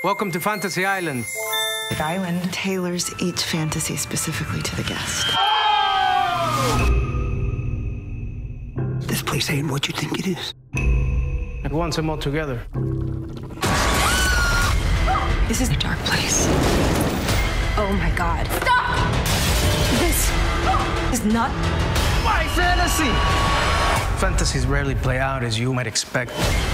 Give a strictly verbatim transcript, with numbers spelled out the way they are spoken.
Welcome to Fantasy Island. The island tailors each fantasy specifically to the guest. This place ain't what you think it is. It wants them all together. This is a dark place. Oh my God. Stop! This is not my fantasy! Fantasies rarely play out as you might expect.